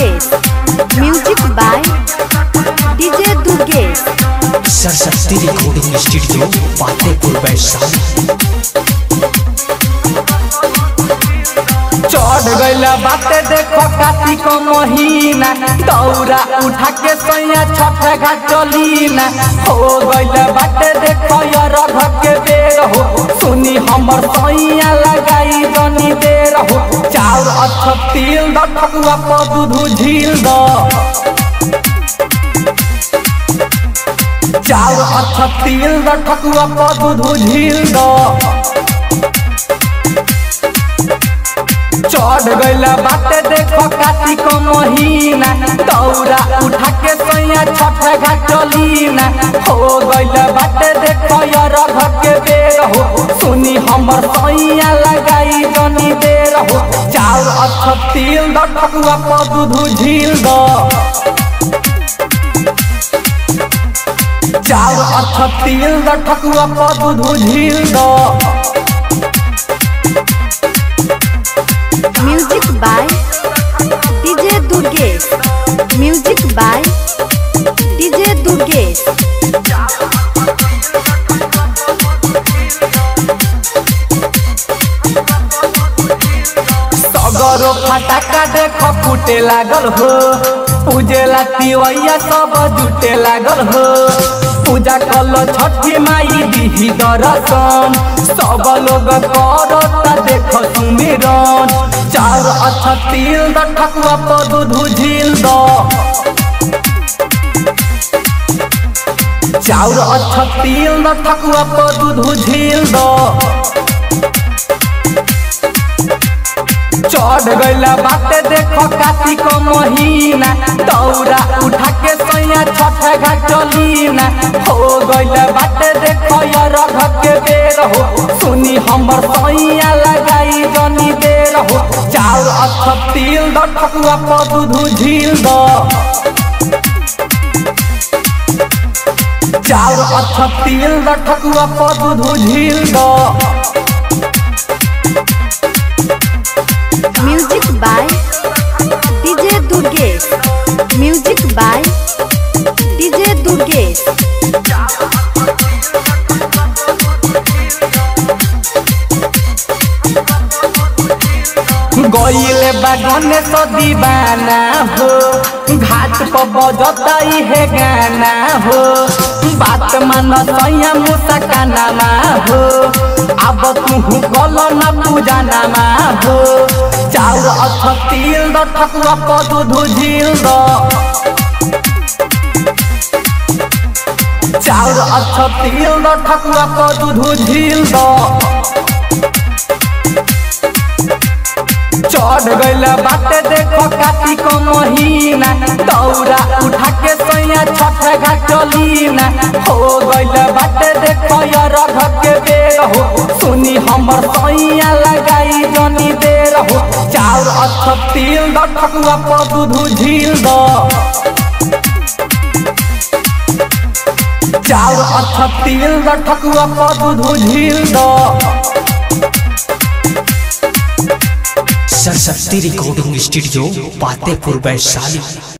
Durgesh. Music by DJ Durgesh. Saraswati recording studio Fatehpur Vaishali. चढ़ गइला बाटे देखो कार्तिक महीना, दौरा उठा के सैया छठ घाट चलीना। हो गइला बाटे देखो अरघ के बेर हो, सुनी हमर सैया लगाई जनी देर हो। चाउर अक्षत तिल द ठकुआ प दूध झील द, चाउर अक्षत तिल द ठकुआ प दूध झील द। चढ़ गइला बाटे देखो कार्तिक महीना, दौरा उठा के सैया छठ घाट चलीना। हो गइला बाटे देखो अरघ के बेर हो, सुनी हमर सैया लगाई जनी देर हो। चाउर अक्षत तिल द ठकुआ प दूध झील द, चाउर अक्षत तिल द ठकुआ प दूध झील द। Music by DJ Durgesh. Music by DJ Durgesh. सगरो फटाका देखो फूटे लागल हो, पूजेला तिवैया सब जुटे लागल हो। पूजा कलो छठी माई दीही दर्शन, सब लोग करता देखो सुमिरन। चाउर अक्षत तिल द ठकुआ प दूध झील द, चाउर अक्षत तिल द ठकुआ प दूध झील द। चढ़ गइला बाटे देखो कार्तिक महीना, दौरा उठा के सैया छठ घाट चलीना। हो गइला बाटे देखो अरघ के बेर हो, सुनी हमर सैया लगाई जनी देर हो। चाउर अक्षत तिल द ठकुआ प दूध झील द, चाउर अक्षत तिल द ठकुआ प दूध झील द। Music by DJ Durgesh. Music by DJ Durgesh. गइले बागने तो दीवाना हो, घाट पर बजता है गाना हो। बात मान सैया मुस्काना हो, अब तू कलो न पूजा नामा हो। चाउर अक्षत तिल द ठकुआ प दूध झील द, चाउर अक्षत तिल द ठकुआ प दूध झील द। चढ़ गइला बाटे देखो कार्तिक महीना, दौरा उठा के सैया छठ घाट चलीना। हो गइला बाटे देखो अरघ के बेर हो, सुनी हमर सैया लगाई जनी देर हो। चाउर अक्षत तिल द ठकुआ प दूध झील द, चाउर अक्षत तिल द ठकुआ प दूध झील द। Saraswati recording studio Fatehpur Vaishali.